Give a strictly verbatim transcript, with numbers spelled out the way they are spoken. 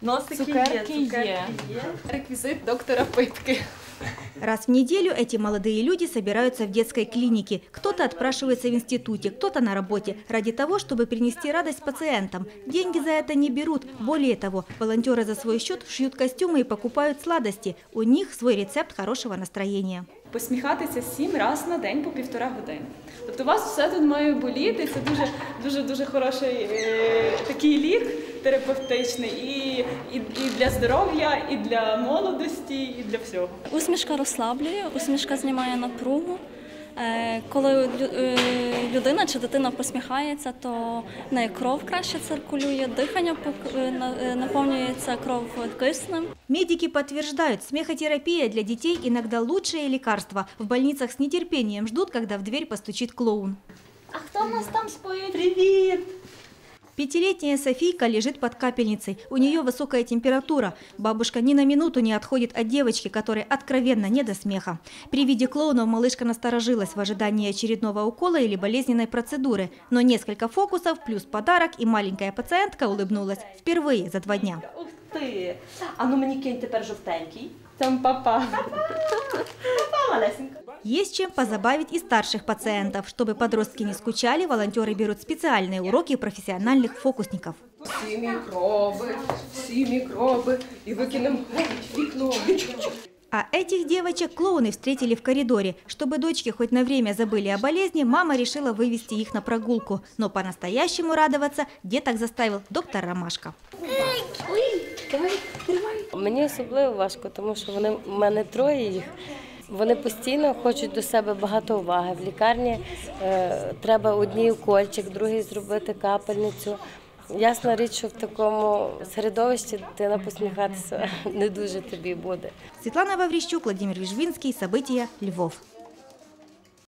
Носики цукерки є, цукерки є. є. Реквізит доктора Пипки. Раз в неделю эти молодые люди собираются в детской клинике. Кто-то отпрашивается в институте, кто-то на работе, ради того, чтобы принести радость пациентам. Деньги за это не берут. Более того, волонтеры за свой счет шьют костюмы и покупают сладости. У них свой рецепт хорошего настроения. Посміхатися сім разів на день по півтора години. Тобто у вас все тут має боліти, це дуже, дуже, дуже хороший е, такий лік терапевтичний і, і, і для здоров'я, і для молодості, і для всього. Усмішка розслаблює, усмішка знімає напругу. Коли людина чи дитина посміхається, то в неї кров краще циркулює, дихання наповнюється кров киснем. Медики подтверждают, смехотерапия для детей иногда лучшее лекарство. В больницах с нетерпением ждут, когда в дверь постучит клоун. А кто у нас там споет? Привет! Пятилетняя Софийка лежит под капельницей. У нее высокая температура. Бабушка ни на минуту не отходит от девочки, которой откровенно не до смеха. При виде клоунов малышка насторожилась в ожидании очередного укола или болезненной процедуры. Но несколько фокусов плюс подарок, и маленькая пациентка улыбнулась впервые за два дня. Ух ти! А ну мені кинь тепер жовтенький. Там папа. Папа малесенька. Есть чем позабавить и старших пациентов. Чтобы подростки не скучали, волонтеры берут специальные уроки профессиональных фокусников. Всі мікроби, всі мікроби, і викинемо в вікно. А этих девочек клоуны встретили в коридоре. Чтобы дочки хоть на время забыли о болезни, мама решила вывести их на прогулку. Но по-настоящему радоваться деток заставил доктор Ромашка. Мені особливо важко, тому що вони, в мене троє їх. Вони постійно хочуть до себе багато уваги. В лікарні е, треба одній укольчик, другий зробити капельницю. Ясна річ, що в такому середовищі дитина посміхатися не дуже тобі буде. Светлана Ваврищук, Владимир Вижвинский. События. Львов.